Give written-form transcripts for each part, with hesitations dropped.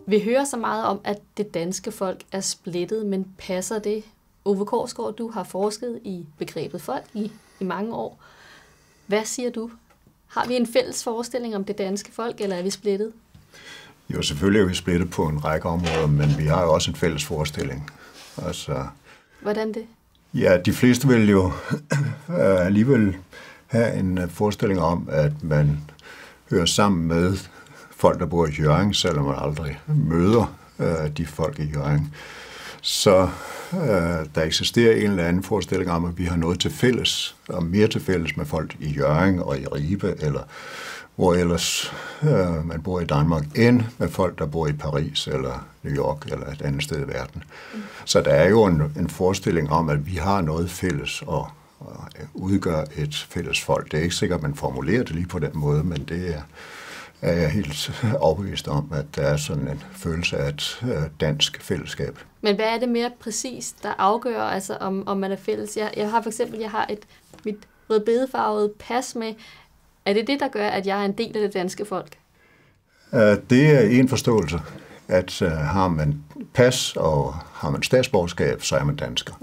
Vi hører så meget om, at det danske folk er splittet, men passer det? Ove Korsgaard, du har forsket i begrebet folk i mange år. Hvad siger du? Har vi en fælles forestilling om det danske folk, eller er vi splittet? Jo, selvfølgelig er vi splittet på en række områder, men vi har jo også en fælles forestilling. Altså, hvordan det? Ja, de fleste vil jo alligevel have en forestilling om, at man hører sammen med folk, der bor i Hjørring, selvom man aldrig møder de folk i Hjørring. Så der eksisterer en eller anden forestilling om, at vi har noget til fælles, og mere til fælles med folk i Hjørring og i Ribe, eller hvor ellers man bor i Danmark, end med folk, der bor i Paris eller New York eller et andet sted i verden. Så der er jo en forestilling om, at vi har noget fælles og udgør et fælles folk. Det er ikke sikkert, at man formulerer det lige på den måde, men det er jeg helt overbevist om, at der er sådan en følelse af et dansk fællesskab. Men hvad er det mere præcist, der afgør, altså om man er fælles? Jeg har for eksempel mit rødbedefarvede pas med. Er det det, der gør, at jeg er en del af det danske folk? Det er en forståelse, at har man pas og har man statsborgerskab, så er man dansker.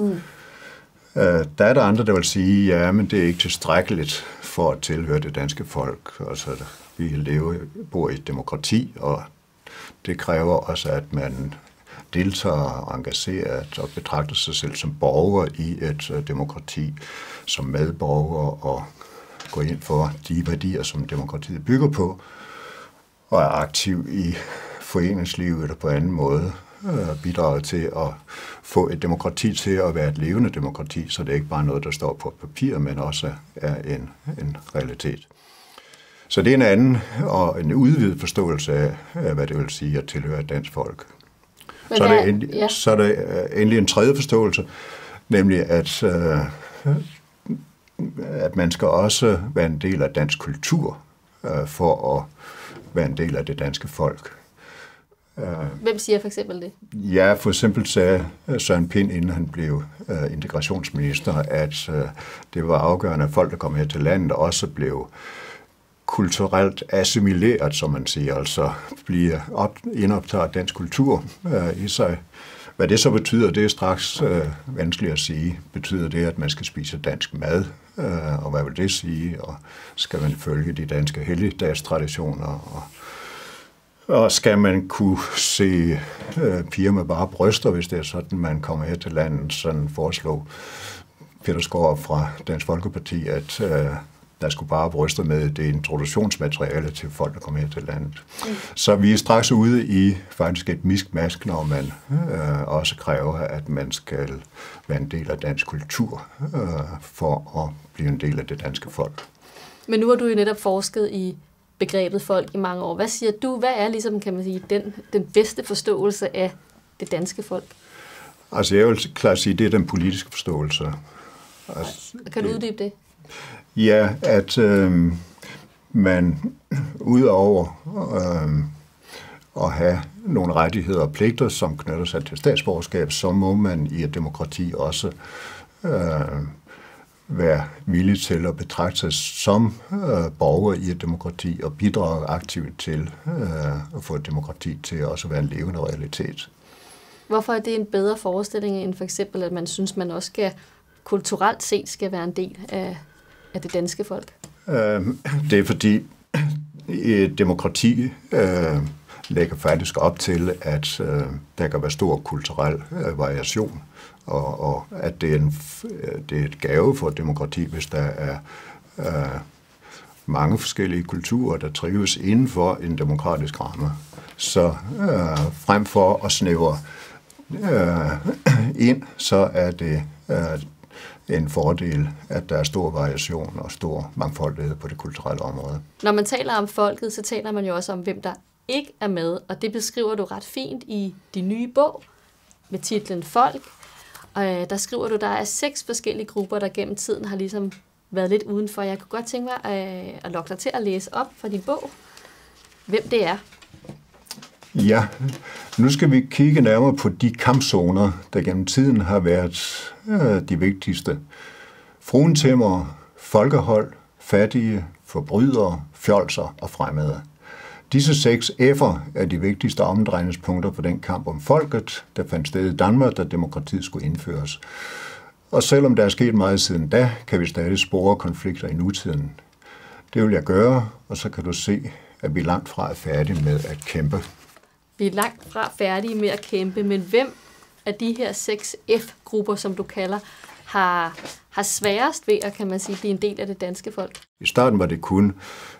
Der er der andre, der vil sige, ja, men det er ikke tilstrækkeligt for at tilhøre det danske folk. Altså, vi bor i et demokrati, og det kræver også, at man deltager og engageret og betragter sig selv som borger i et demokrati, som medborger og går ind for de værdier, som demokratiet bygger på, og er aktiv i foreningslivet eller på anden måde bidrager til at få et demokrati til at være et levende demokrati, så det er ikke bare noget, der står på papir, men også er en realitet. Så det er en anden og en udvidet forståelse af, hvad det vil sige at tilhøre et dansk folk. Så er der endelig en tredje forståelse, nemlig at man skal også være en del af dansk kultur for at være en del af det danske folk. Hvem siger for eksempel det? Ja, for eksempel sagde Søren Pind, inden han blev integrationsminister, at det var afgørende, at folk, der kom her til landet, også blev kulturelt assimileret, som man siger, altså bliver indoptaget dansk kultur i sig. Hvad det så betyder, det er straks vanskeligt at sige. Betyder det, at man skal spise dansk mad? Og hvad vil det sige? Og skal man følge de danske helligdagstraditioner? Og skal man kunne se piger med bare bryster, hvis det er sådan, man kommer her til landet? Sådan foreslog Peter Skaarup fra Dansk Folkeparti, at der skulle bare bryster med det introduktionsmateriale til folk, der kommer her til landet. Så vi er straks ude i faktisk et miskmask, når man også kræver, at man skal være en del af dansk kultur for at blive en del af det danske folk. Men nu har du jo netop forsket i begrebet folk i mange år. Hvad siger du? Hvad er ligesom, kan man sige, den bedste forståelse af det danske folk? Altså jeg vil klart sige, det er den politiske forståelse. Altså, kan du uddybe det? Ja, at man udover at have nogle rettigheder og pligter, som knytter sig til statsborgerskab, så må man i et demokrati også være villig til at betragte sig som borger i et demokrati og bidrage aktivt til at få et demokrati til også at være en levende realitet. Hvorfor er det en bedre forestilling end for eksempel, at man synes, man også kulturelt set skal være en del af det danske folk? Det er fordi et demokrati lægger faktisk op til, at der kan være stor kulturel variation, og at det er et gave for et demokrati, hvis der er mange forskellige kulturer, der trives inden for en demokratisk ramme. Så frem for at snævre ind, så er det en fordel, at der er stor variation og stor mangfoldighed på det kulturelle område. Når man taler om folket, så taler man jo også om, hvem der ikke er med, og det beskriver du ret fint i din nye bog med titlen Folk. Og der skriver du, der er 6 forskellige grupper, der gennem tiden har ligesom været lidt udenfor. Jeg kunne godt tænke mig at lokke dig til at læse op fra din bog, hvem det er. Ja, nu skal vi kigge nærmere på de kampzoner, der gennem tiden har været de vigtigste. Fruentæmmere, folkehold, fattige, forbrydere, fjolser og fremmede. Disse 6 F'er er de vigtigste omdrejningspunkter for den kamp om folket, der fandt sted i Danmark, da demokratiet skulle indføres. Og selvom der er sket meget siden da, kan vi stadig spore konflikter i nutiden. Det vil jeg gøre, og så kan du se, at vi langt fra er færdige med at kæmpe. Vi er langt fra færdige med at kæmpe, men hvem af de her 6 F-grupper, som du kalder, har sværest ved at, kan man sige, blive en del af det danske folk? I starten var det kun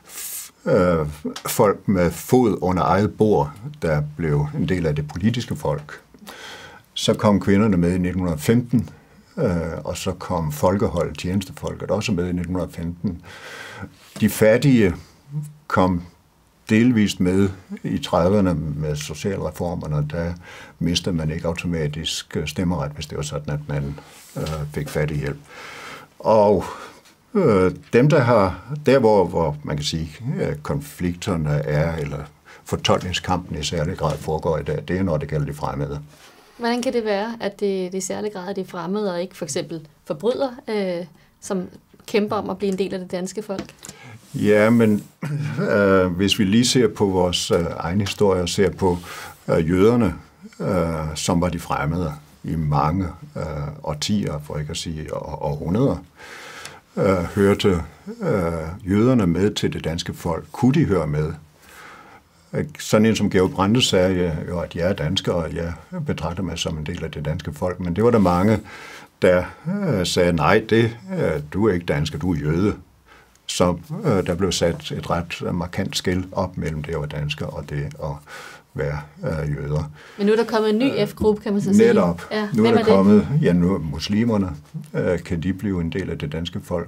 folk med fod under eget bord, der blev en del af det politiske folk. Så kom kvinderne med i 1915, og så kom folkeholdet, tjenestefolket, også med i 1915. De fattige kom delvist med i 30'erne med socialreformerne, der mistede man ikke automatisk stemmeret, hvis det var sådan, at man fik fattighjælp. Og dem, der hvor man kan sige, konflikterne er, eller fortolkningskampen i særlig grad foregår i dag, det er, når det gælder de fremmede. Hvordan kan det være, at det i særlig grad er de fremmede, og ikke for eksempel forbrydere, som kæmper om at blive en del af det danske folk? Ja, men hvis vi lige ser på vores egen historie og ser på jøderne, som var de fremmede i mange årtier, for ikke at sige århundreder, hørte jøderne med til det danske folk. Kunne de høre med? Sådan en som Georg Brandes sagde jo, at jeg er dansker, og jeg betragter mig som en del af det danske folk. Men det var der mange, der sagde, nej, du er ikke dansker, du er jøde. Så der blev sat et ret markant skel op mellem det at være dansker og det at være jøder. Men nu er der kommet en ny F-gruppe, kan man så sige. Netop. Ja, nu er der kommet, ja, nu muslimerne, kan de blive en del af det danske folk.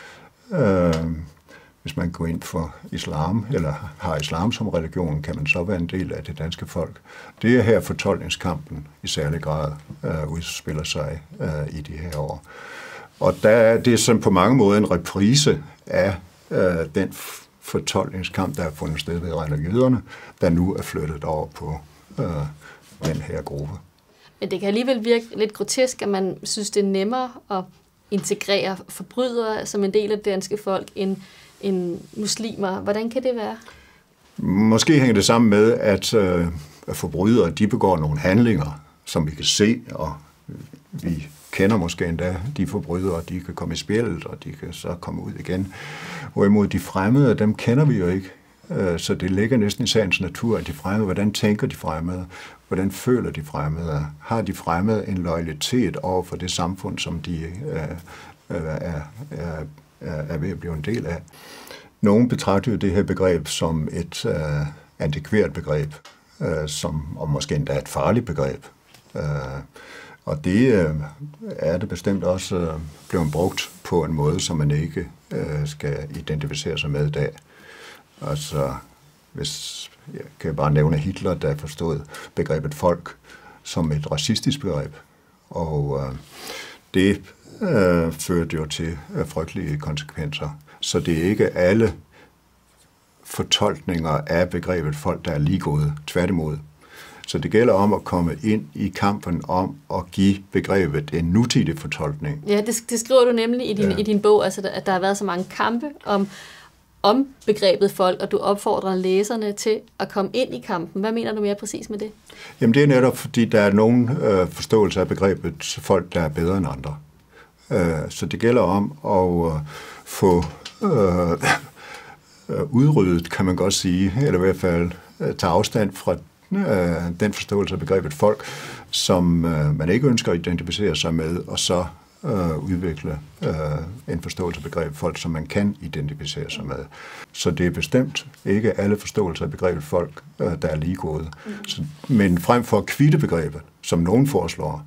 Hvis man går ind for islam, eller har islam som religion, kan man så være en del af det danske folk. Det er her fortolkningskampen i særlig grad udspiller sig i de her år. Og der er det sådan på mange måder en reprise af den fortolkningskamp, der er fundet sted ved jøderne, der nu er flyttet over på den her gruppe. Men det kan alligevel virke lidt grotesk, at man synes, det er nemmere at integrere forbrydere som en del af det danske folk end muslimer. Hvordan kan det være? Måske hænger det sammen med, at forbrydere de begår nogle handlinger, som vi kan se, og vi kender måske endda de forbrydere, de kan komme i spjældet, og de kan så komme ud igen. Hvorimod de fremmede, dem kender vi jo ikke. Så det ligger næsten i sagens natur, at de fremmede, hvordan tænker de fremmede? Hvordan føler de fremmede? Har de fremmede en loyalitet over for det samfund, som de er ved at blive en del af? Nogle betragter jo det her begreb som et antikveret begreb, og måske endda et farligt begreb. Og det er det bestemt også blevet brugt på en måde, som man ikke skal identificere sig med i dag. Altså, hvis jeg kan bare nævne Hitler, der forstod begrebet folk som et racistisk begreb. Og det førte jo til frygtelige konsekvenser. Så det er ikke alle fortolkninger af begrebet folk, der er lige gode. Tværtimod. Så det gælder om at komme ind i kampen om at give begrebet en nutidig fortolkning. Ja, det skriver du nemlig i din bog, altså, at der har været så mange kampe om begrebet folk, og du opfordrer læserne til at komme ind i kampen. Hvad mener du mere præcis med det? Jamen det er netop, fordi der er nogen forståelse af begrebet folk, der er bedre end andre. Så det gælder om at få udryddet, kan man godt sige, eller i hvert fald tage afstand fra den forståelse af begrebet folk, som man ikke ønsker at identificere sig med, og så udvikle en forståelse af begrebet folk, som man kan identificere sig med. Så det er bestemt ikke alle forståelser af begrebet folk, der er lige gode. Men frem for at kvitte begrebet, som nogen foreslår,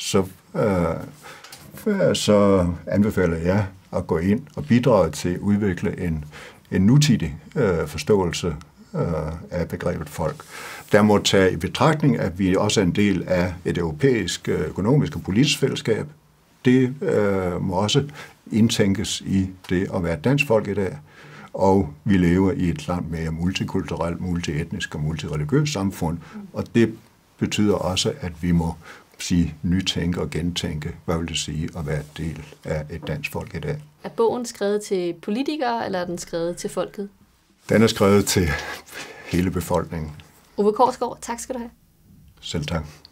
så anbefaler jeg at gå ind og bidrage til at udvikle en nutidig forståelse af begrebet folk. Der må tage i betragtning, at vi også er en del af et europæisk økonomisk og politisk fællesskab. Det må også indtænkes i det at være dansk folk i dag, og vi lever i et langt mere multikulturelt, multietnisk og multireligiøst samfund, og det betyder også, at vi må nytænke og gentænke, hvad vil det sige at være del af et dansk folk i dag. Er bogen skrevet til politikere, eller er den skrevet til folket? Den er skrevet til hele befolkningen. Ove Korsgaard, tak skal du have. Selv tak.